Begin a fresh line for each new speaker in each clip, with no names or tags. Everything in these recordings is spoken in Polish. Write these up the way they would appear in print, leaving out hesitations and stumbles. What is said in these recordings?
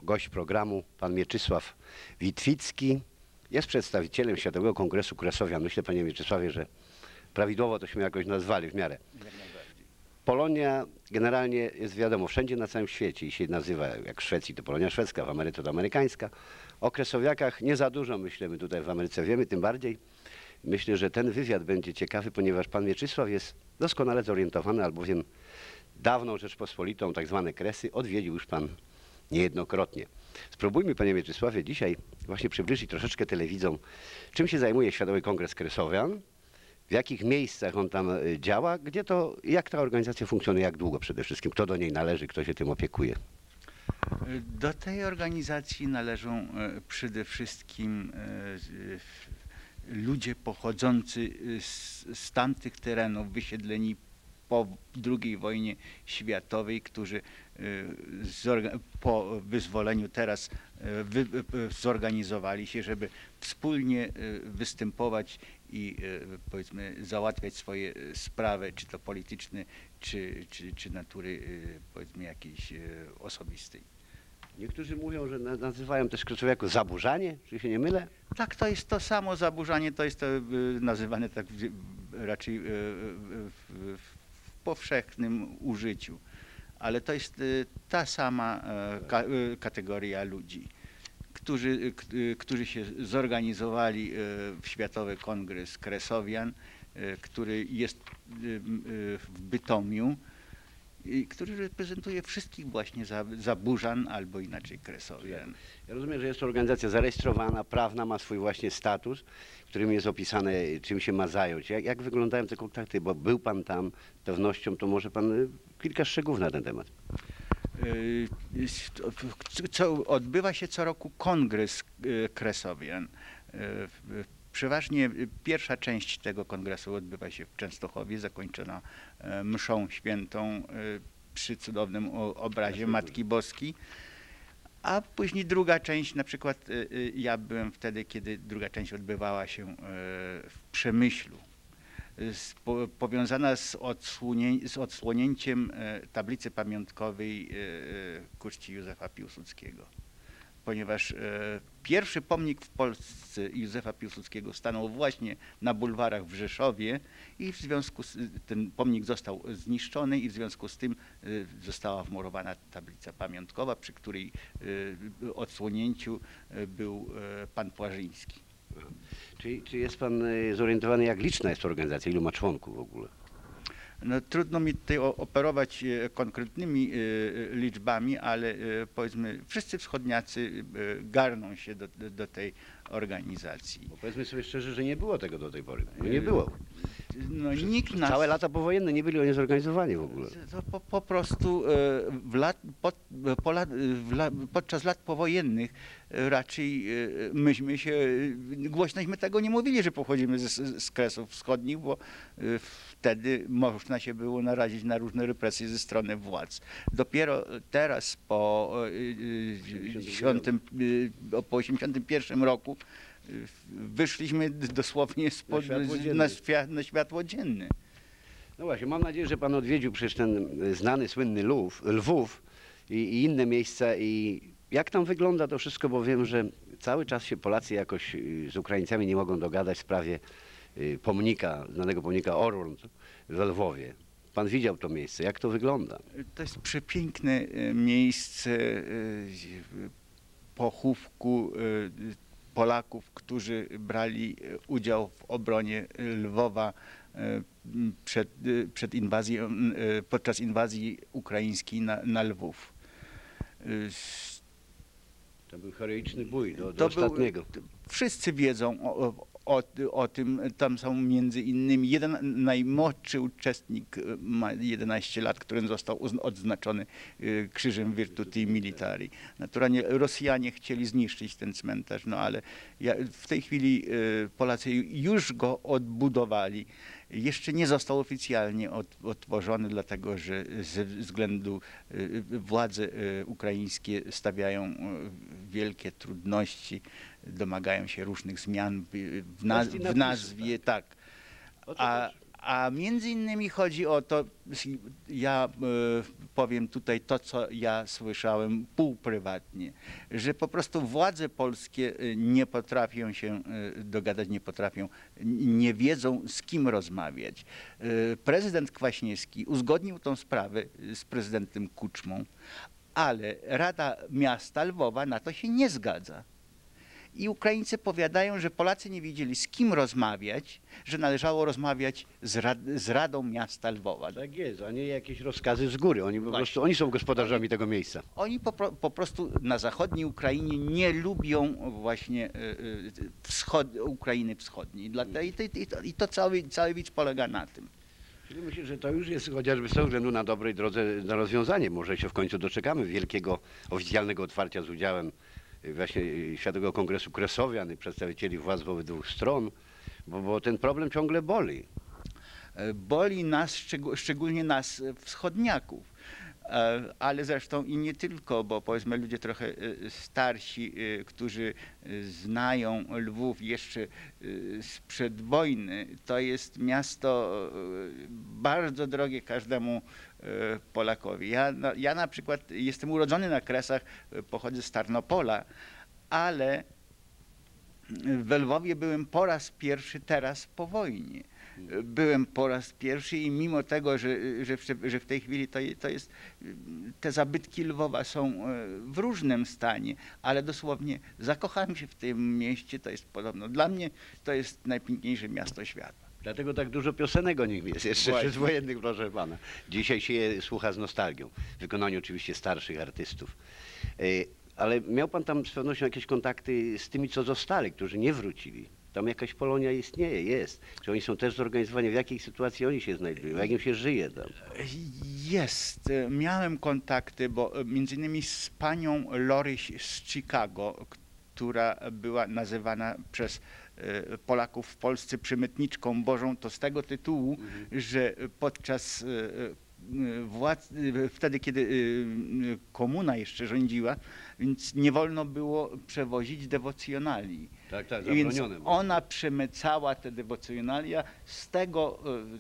gość programu, pan Mieczysław Witwicki. Jest przedstawicielem Światowego Kongresu Kresowian. Myślę, panie Mieczysławie, że prawidłowo tośmy jakoś nazwali w miarę. Polonia generalnie jest wiadomo wszędzie na całym świecie i się nazywa, jak w Szwecji to Polonia szwedzka, w Ameryce to amerykańska. O kresowiakach nie za dużo myślę, my tutaj w Ameryce wiemy, tym bardziej. Myślę, że ten wywiad będzie ciekawy, ponieważ pan Mieczysław jest doskonale zorientowany, albowiem dawną Rzeczpospolitą, tak zwane Kresy, odwiedził już pan niejednokrotnie. Spróbujmy, panie Mieczysławie, dzisiaj właśnie przybliżyć troszeczkę telewidzom, czym się zajmuje Światowy Kongres Kresowian, w jakich miejscach on tam działa, gdzie to, jak ta organizacja funkcjonuje, jak długo przede wszystkim, kto do niej należy, kto się tym opiekuje.
Do tej organizacji należą przede wszystkim ludzie pochodzący z tamtych terenów, wysiedleni po II wojnie światowej, którzy po wyzwoleniu teraz zorganizowali się, żeby wspólnie występować i powiedzmy załatwiać swoje sprawy, czy to polityczne, czy natury powiedzmy jakiejś osobistej.
Niektórzy mówią, że nazywają też Kresowian jako zaburzanie, czy się nie mylę?
Tak, to jest to samo zaburzanie, to jest to nazywane tak raczej w powszechnym użyciu, ale to jest ta sama kategoria ludzi, którzy się zorganizowali w Światowy Kongres Kresowian, który jest w Bytomiu i który reprezentuje wszystkich właśnie zaburzan albo inaczej kresowian.
Ja rozumiem, że jest to organizacja zarejestrowana, prawna, ma swój właśnie status, w którym jest opisane, czym się ma zająć. Jak wyglądają te kontakty? Bo był pan tam, z pewnością, to może pan kilka szczegółów na ten temat.
Odbywa się co roku Kongres Kresowian. Przeważnie pierwsza część tego kongresu odbywa się w Częstochowie, zakończona mszą świętą przy cudownym obrazie Matki Boskiej. A później druga część, na przykład ja byłem wtedy, kiedy druga część odbywała się w Przemyślu, powiązana z odsłonięciem tablicy pamiątkowej ku czci Józefa Piłsudskiego. Ponieważ pierwszy pomnik w Polsce Józefa Piłsudskiego stanął właśnie na bulwarach w Rzeszowie i w związku z ten pomnik został zniszczony i w związku z tym została wmurowana tablica pamiątkowa, przy której odsłonięciu był pan Płażyński.
Czy jest pan zorientowany, jak liczna jest to organizacja, ilu ma członków w ogóle?
No, trudno mi tutaj operować konkretnymi liczbami, ale powiedzmy wszyscy wschodniacy garną się do tej organizacji.
Bo powiedzmy sobie szczerze, że nie było tego do tej pory. Nie było.
No, nikt nas...
Całe lata powojenne nie byli oni zorganizowani w ogóle.
Po prostu podczas lat powojennych raczej głośnośmy tego nie mówili, że pochodzimy z Kresów Wschodnich, bo wtedy można się było narazić na różne represje ze strony władz. Dopiero teraz po 1981 roku wyszliśmy dosłownie na światło dzienne.
No właśnie, mam nadzieję, że pan odwiedził przecież ten znany, słynny Lwów i inne miejsca. I jak tam wygląda to wszystko, bo wiem, że cały czas się Polacy jakoś z Ukraińcami nie mogą dogadać w sprawie pomnika, znanego pomnika Orłon w Lwowie. Pan widział to miejsce, jak to wygląda?
To jest przepiękne miejsce pochówku Polaków, którzy brali udział w obronie Lwowa podczas inwazji ukraińskiej na Lwów.
To był heroiczny bój do ostatniego.
Wszyscy wiedzą o tym. Tam są między innymi najmłodszy uczestnik, ma 11 lat, który został odznaczony Krzyżem Virtuti Militari. Naturalnie Rosjanie chcieli zniszczyć ten cmentarz, no ale w tej chwili Polacy już go odbudowali. Jeszcze nie został oficjalnie otworzony, dlatego że ze względu władze ukraińskie stawiają wielkie trudności, domagają się różnych zmian w nazwie, tak. A między innymi chodzi o to, ja powiem tutaj to, co ja słyszałem półprywatnie, że po prostu władze polskie nie potrafią się dogadać, nie wiedzą z kim rozmawiać. Prezydent Kwaśniewski uzgodnił tą sprawę z prezydentem Kuczmą, ale Rada Miasta Lwowa na to się nie zgadza. I Ukraińcy powiadają, że Polacy nie wiedzieli z kim rozmawiać, że należało rozmawiać z Radą Miasta Lwowa.
Tak jest, a nie jakieś rozkazy z góry. Oni po prostu, oni są gospodarzami tego miejsca.
Oni po prostu na zachodniej Ukrainie nie lubią właśnie Ukrainy Wschodniej. I to cały widz polega na tym.
Czyli myślę, że to już jest chociażby z tego względu na dobrej drodze na rozwiązanie. Może się w końcu doczekamy wielkiego oficjalnego otwarcia z udziałem właśnie Światowego Kongresu Kresowian i przedstawicieli władz w obydwu stron, bo ten problem ciągle boli.
Boli nas, szczególnie nas wschodniaków, ale zresztą i nie tylko, bo powiedzmy ludzie trochę starsi, którzy znają Lwów jeszcze sprzed wojny, to jest miasto bardzo drogie każdemu Polakowi. Ja na przykład jestem urodzony na Kresach, pochodzę z Tarnopola, ale w Lwowie byłem po raz pierwszy teraz po wojnie. Byłem po raz pierwszy i mimo tego, że w tej chwili to jest, te zabytki Lwowa są w różnym stanie, ale dosłownie zakochałem się w tym mieście, to jest podobno, dla mnie to jest najpiękniejsze miasto świata.
Dlatego tak dużo piosenek o nich jest jeszcze
Właśnie.
przedwojennych, proszę pana. Dzisiaj się je słucha z nostalgią, w wykonaniu oczywiście starszych artystów. Ale miał pan tam z pewnością jakieś kontakty z tymi, co zostali, którzy nie wrócili. Tam jakaś Polonia istnieje, jest. Czy oni są też zorganizowani? W jakiej sytuacji oni się znajdują? Jak im się żyje tam?
Jest. Miałem kontakty, bo między innymi z panią Loryś z Chicago, która była nazywana przez Polaków w Polsce przymytniczką Bożą, to z tego tytułu, że podczas wtedy, kiedy komuna jeszcze rządziła, więc nie wolno było przewozić dewocjonalii.
Tak, tak,
Więc
zabronione.
ona przemycała te dewocjonalia, z tego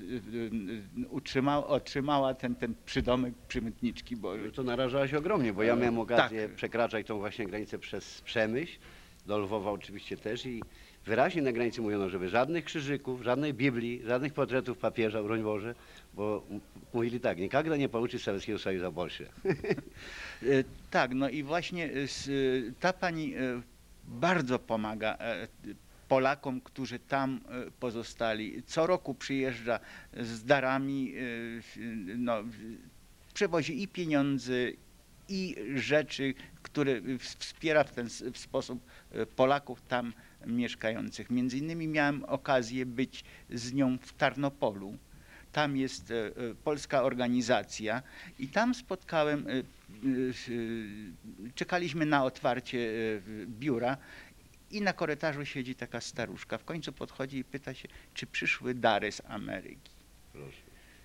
otrzymała ten przydomek przymytniczki Bożej.
To narażała się ogromnie, bo ja miałem okazję
Tak.
przekraczać tą właśnie granicę przez Przemyśl, do Lwowa oczywiście też i wyraźnie na granicy mówiono, żeby żadnych krzyżyków, żadnej Biblii, żadnych portretów papieża, broń Boże, bo mówili tak, nigdy nie получит Sowieckiego Союза больше.
Tak, no i właśnie ta pani bardzo pomaga Polakom, którzy tam pozostali. Co roku przyjeżdża z darami, no, przewozi i pieniądze, i rzeczy, które wspiera w ten sposób Polaków tam mieszkających. Między innymi miałem okazję być z nią w Tarnopolu. Tam jest polska organizacja i tam spotkałem, czekaliśmy na otwarcie biura i na korytarzu siedzi taka staruszka. W końcu podchodzi i pyta się, czy przyszły dary z Ameryki.
Proszę.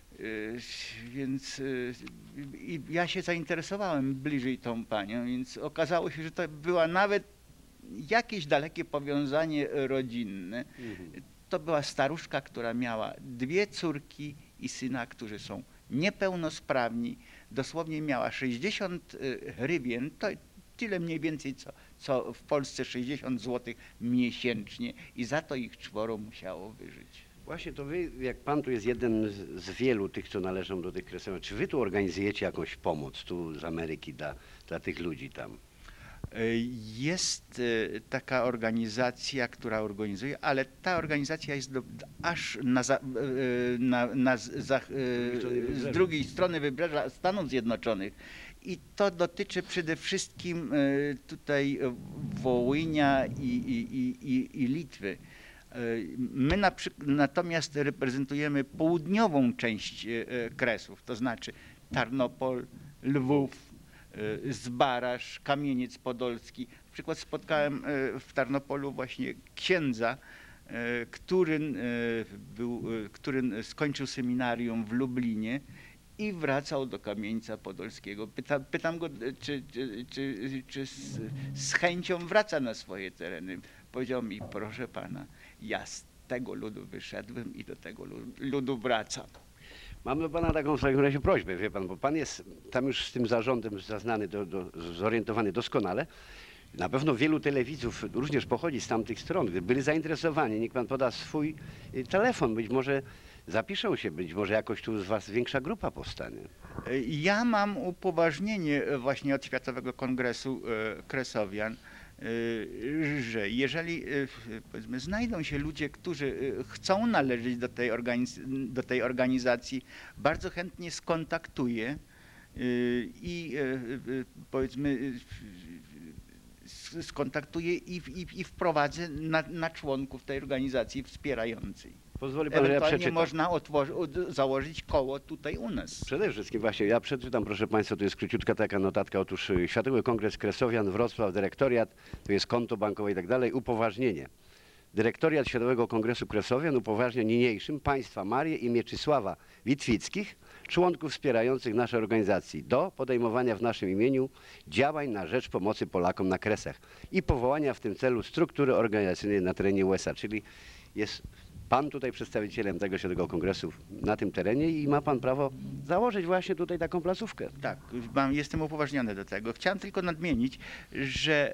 Więc ja się zainteresowałem bliżej tą panią, więc okazało się, że to była nawet jakieś dalekie powiązanie rodzinne. To była staruszka, która miała 2 córki i syna, którzy są niepełnosprawni. Dosłownie miała 60 hrywien, to tyle mniej więcej, co w Polsce 60 zł miesięcznie i za to ich 4 musiało wyżyć.
Właśnie to wy, jak pan tu jest jeden z wielu tych, co należą do tych kresowian, czy wy tu organizujecie jakąś pomoc tu z Ameryki dla tych ludzi tam?
Jest taka organizacja, która organizuje, ale ta organizacja jest aż z drugiej strony wybrzeża Stanów Zjednoczonych. I to dotyczy przede wszystkim tutaj Wołynia i Litwy. My natomiast reprezentujemy południową część Kresów, to znaczy Tarnopol, Lwów, Zbaraż, Kamieniec Podolski. Na przykład spotkałem w Tarnopolu właśnie księdza, który skończył seminarium w Lublinie i wracał do Kamieńca Podolskiego. Pytam go, czy z chęcią wraca na swoje tereny. Powiedział mi, proszę pana, ja tego ludu wyszedłem i do tego ludu wracam.
Mam do pana taką w takim razie prośbę, wie pan, bo pan jest tam już z tym zarządem zaznany, zorientowany doskonale. Na pewno wielu telewidzów również pochodzi z tamtych stron. Gdyby byli zainteresowani, niech pan poda swój telefon, być może zapiszą się, być może jakoś tu z was większa grupa powstanie.
Ja mam upoważnienie właśnie od Światowego Kongresu Kresowian, że jeżeli powiedzmy, znajdą się ludzie, którzy chcą należeć do tej organizacji, bardzo chętnie skontaktuję i powiedzmy skontaktuję i wprowadzę na członków tej organizacji wspierającej.
Pozwoli pan, że ja
Ewentualnie
przeczytam.
można założyć koło tutaj u nas.
Przede wszystkim właśnie, ja przeczytam, proszę państwa, to jest króciutka taka notatka. Otóż Światowy Kongres Kresowian, Wrocław, dyrektoriat, to jest konto bankowe i tak dalej, upoważnienie. Dyrektoriat Światowego Kongresu Kresowian upoważnia niniejszym państwa Marię i Mieczysława Witwickich, członków wspierających nasze organizacji, do podejmowania w naszym imieniu działań na rzecz pomocy Polakom na Kresach i powołania w tym celu struktury organizacyjnej na terenie USA, czyli jest pan tutaj przedstawicielem tego Światowego Kongresu na tym terenie i ma pan prawo założyć właśnie tutaj taką placówkę.
Tak, jestem upoważniony do tego. Chciałem tylko nadmienić, że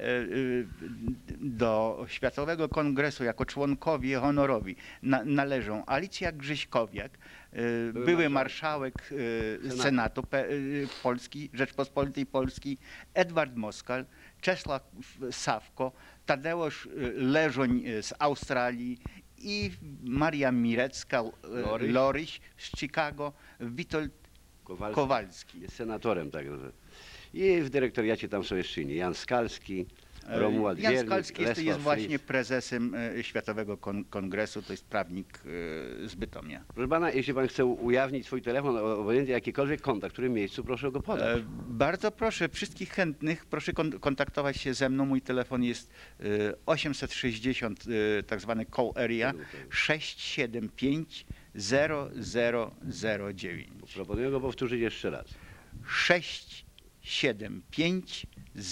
do Światowego Kongresu jako członkowie honorowi należą Alicja Grzyśkowiak, były marszałek Senatu Polski, Rzeczpospolitej Polskiej, Edward Moskal, Czesław Sawko, Tadeusz Leżoń z Australii i Maria Mirecka, Loryś z Chicago, Witold Kowalski.
Jest senatorem także. I w dyrektoriacie tam są jeszcze inni. Jan Skalski, Romuald Wiernik,
Jan Skalski jest
Lesław
właśnie
Flis.
prezesem Światowego Kongresu, to jest prawnik z Bytomia.
Proszę pana, jeśli pan chce ujawnić swój telefon, obojętnie jakikolwiek kontakt, w którym miejscu, proszę go podać.
Bardzo proszę wszystkich chętnych, proszę kontaktować się ze mną. Mój telefon jest 860, tak zwany call area 675 0009.
Proponuję go powtórzyć jeszcze raz.
675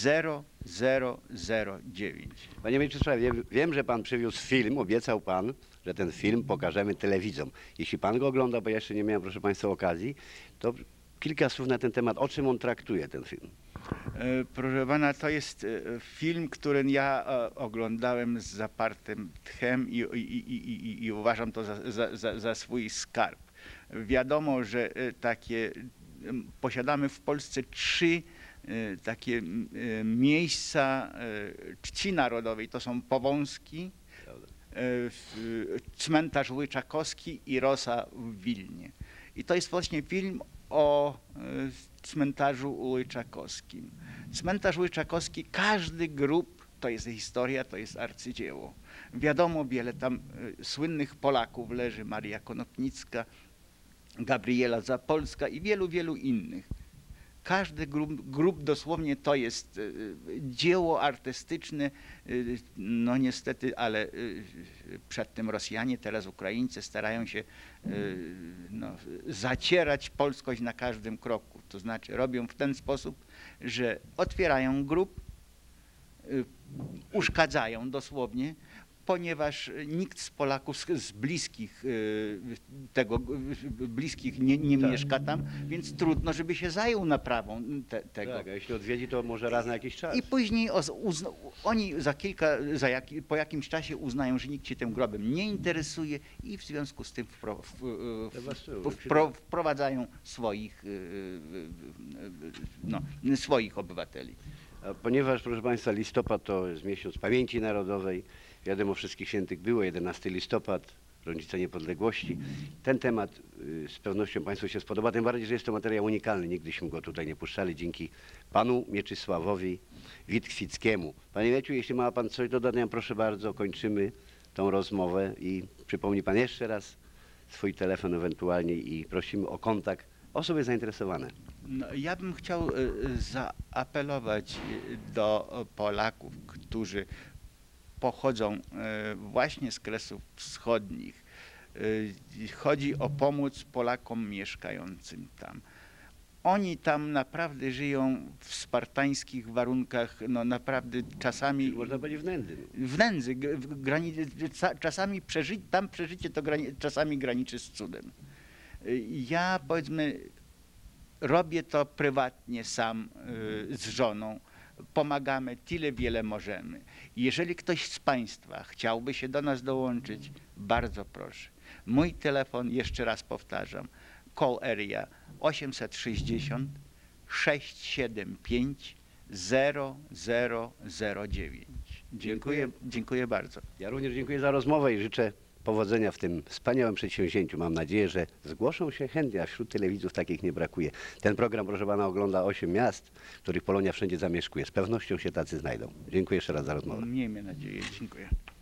0009.
Panie Mieczysławie, wiem, że pan przywiózł film, obiecał pan, że ten film pokażemy telewidzom. Jeśli pan go ogląda, bo ja jeszcze nie miałem, proszę państwa, okazji, to kilka słów na ten temat, o czym on traktuje, ten film.
Proszę pana, to jest film, który ja oglądałem z zapartym tchem i uważam to za swój skarb. Wiadomo, że posiadamy w Polsce 3 takie miejsca czci narodowej. To są Powązki, cmentarz Łyczakowski i Rosa w Wilnie. I to jest właśnie film o cmentarzu Łyczakowskim. Cmentarz Łyczakowski, każdy grób to jest historia, to jest arcydzieło. Wiadomo, wiele tam słynnych Polaków leży, Maria Konopnicka, Gabriela Zapolska i wielu, wielu innych. Każdy grób dosłownie to jest dzieło artystyczne, no niestety, ale przedtem Rosjanie, teraz Ukraińcy starają się zacierać polskość na każdym kroku. To znaczy robią w ten sposób, że otwierają grób, uszkadzają dosłownie, ponieważ nikt z Polaków z bliskich nie mieszka tam, więc trudno, żeby się zajął naprawą tego.
Tak, a jeśli odwiedzi, to może raz na jakiś czas.
I później oni po jakimś czasie uznają, że nikt się tym grobem nie interesuje i w związku z tym wprowadzają swoich obywateli.
A ponieważ, proszę państwa, listopad to jest miesiąc pamięci narodowej, wiadomo, wszystkich świętych było, 11 listopad, rocznica niepodległości. Ten temat z pewnością państwu się spodoba, tym bardziej, że jest to materiał unikalny. Nigdyśmy go tutaj nie puszczali dzięki panu Mieczysławowi Witkwickiemu. Panie Mieciu, jeśli ma pan coś do dodania, proszę bardzo, kończymy tą rozmowę i przypomni pan jeszcze raz swój telefon ewentualnie i prosimy o kontakt osoby zainteresowane.
No, ja bym chciał zaapelować do Polaków, którzy pochodzą właśnie z Kresów Wschodnich. Chodzi o pomoc Polakom mieszkającym tam. Oni tam naprawdę żyją w spartańskich warunkach, no naprawdę czasami
Można powiedzieć w nędzy.
w nędzy, czasami tam przeżycie to czasami graniczy z cudem. Ja powiedzmy robię to prywatnie sam z żoną. Pomagamy tyle, wiele możemy. Jeżeli ktoś z Państwa chciałby się do nas dołączyć, bardzo proszę. Mój telefon, jeszcze raz powtarzam, call area 860 675 0009. Dziękuję bardzo.
Ja również dziękuję za rozmowę i życzę powodzenia w tym wspaniałym przedsięwzięciu. Mam nadzieję, że zgłoszą się chętnie, a wśród telewidzów takich nie brakuje. Ten program, proszę pana, ogląda 8 miast, w których Polonia wszędzie zamieszkuje. Z pewnością się tacy znajdą. Dziękuję jeszcze raz za rozmowę.
Miejmy nadzieję. Dziękuję.